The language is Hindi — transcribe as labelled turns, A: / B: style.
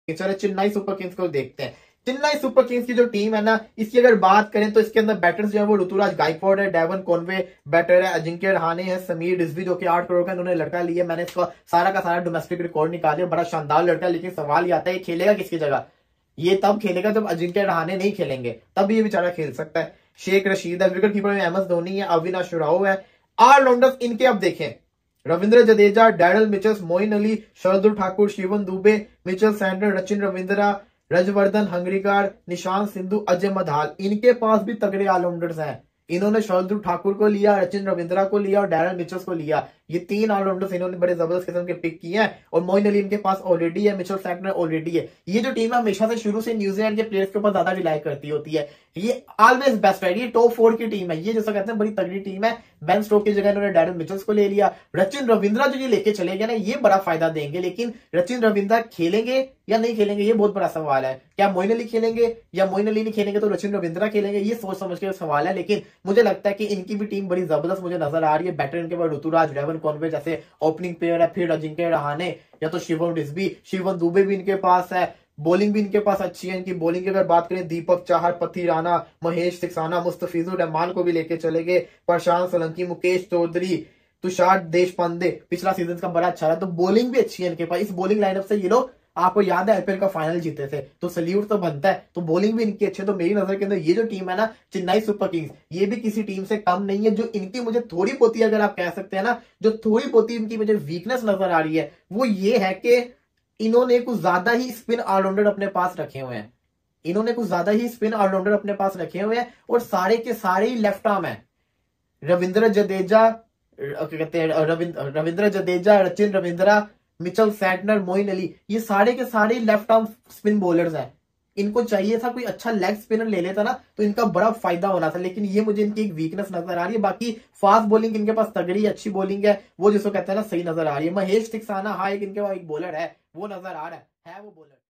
A: चलो चेन्नई सुपर किंग्स को देखते हैं। चेन्नई सुपर किंग्स की जो टीम है ना, इसकी अगर बात करें तो इसके अंदर बैटर्स जो है वो ऋतुराज गायकवाड़ है, डेवन कॉनवे बैटर है, अजिंक्य रहाणे है, समीर रिजवी जो कि 8 करोड़ का इन्होंने लड़का लिया। मैंने इसका सारा का सारा डोमेस्टिक रिकॉर्ड निकाले, बड़ा शानदार लड़का है। लेकिन सवाल ये आता है खेलेगा किसकी जगह? ये तब खेलेगा जब अजिंक्य रहाणे नहीं खेलेंगे, तब ये बेचारा खेल सकता है। शेख रशीद है, विकेट कीपर में एमएस धोनी है, अविनाश राव है। ऑलराउंडर्स इनके अब देखें, Ravindra Jadeja, Daryl Mitchells, Moeen Ali, Shardul Thakur, Shivam Dube, Mitchell Santner, Rachin Ravindra, Rajvardhan Hangargekar, Nishant Sindhu, Ajay Mandal, इनके पास भी तगड़े ऑलराउंडर्स हैं। इन्होंने शार्दुल ठाकुर को लिया, रचिन रविंद्रा को लिया और डैरल मिचल्स को लिया। ये 3 ऑलराउंडर्स इन्होंने बड़े जबरदस्त किस्म के पिक किए हैं। और मोइन अली इनके पास ऑलरेडी है, मिचेल सैंटनर ऑलरेडी है। ये जो टीम है हमेशा से शुरू से न्यूजीलैंड के प्लेयर्स के ऊपर ज्यादा रिलाई करती होती है। ये ऑलवेज बेस्ट है, ये टॉप 4 की टीम है। ये जैसा कहते हैं बड़ी तगड़ी टीम है। बेन स्टोक की जगह इन्होंने डैरल मिचल्स को ले लिया। रचिन रविंद्रा जो ये लेके चले गए ना, ये बड़ा फायदा देंगे। लेकिन रचिन रविंद्रा खेलेंगे या नहीं खेलेंगे, ये बहुत बड़ा सवाल है। क्या मोइन अली खेलेंगे या मोइन अली नहीं खेलेंगे तो रचिन रविंद्रा खेलेंगे, ये सोच समझ के सवाल है। लेकिन मुझे लगता है कि इनकी भी टीम बड़ी जबरदस्त मुझे नजर आ रही है। बैटर इनके पास ऋतुराज, डेवन कॉनवे जैसे ओपनिंग प्लेयर है, फिर अजिंक्य रहाणे या तो शिवम रिजवी, शिवम दुबे भी इनके पास है। बॉलिंग भी इनके पास अच्छी है। इनकी बॉलिंग की अगर बात करें, दीपक चाहर, पति राणा, महेश सिक्साना, मुस्तफिजुर रहमान को भी लेके चले गए, प्रशांत सोलंकी, मुकेश चौधरी, तुषार देशपांडे पिछला सीजन का बड़ा अच्छा रहा। तो बॉलिंग भी अच्छी है इनके पास। इस बॉलिंग लाइनअप से ये लोग, आपको याद है आईपीएल का फाइनल जीते थे, तो सल्यूट तो बनता है। तो बॉलिंग भी इनकी अच्छी है। तो मेरी नजर के अंदर ये जो टीम है ना, चेन्नई सुपर किंग्स, ये भी किसी टीम से कम नहीं है। जो इनकी मुझे थोड़ी पोती, अगर आप कह सकते हैं ना, जो थोड़ी पोती इनकी मुझे वीकनेस नजर आ रही है, वो ये है कि इन्होंने कुछ ज्यादा ही स्पिन ऑलराउंडर अपने पास रखे हुए हैं। इन्होंने कुछ ज्यादा ही स्पिन ऑलराउंडर अपने पास रखे हुए हैं और सारे के सारे ही लेफ्ट आर्म है। रविंद्र जडेजा, कहते हैं रविंद्र जडेजा, रचिन रविंद्रा, मिचेल सैंटनर, मोइन अली, ये सारे के सारे लेफ्ट आर्म स्पिन बॉलर्स हैं। इनको चाहिए था कोई अच्छा लेग स्पिनर ले लेता ना, तो इनका बड़ा फायदा होना था। लेकिन ये मुझे इनकी एक वीकनेस नजर आ रही है। बाकी फास्ट बॉलिंग इनके पास तगड़ी अच्छी बॉलिंग है, वो जिसको कहते हैं ना सही नजर आ रही है। महेश सिक्साना, हाँ, एक इनके पास एक बॉलर है, वो नजर आ रहा है वो बॉलर।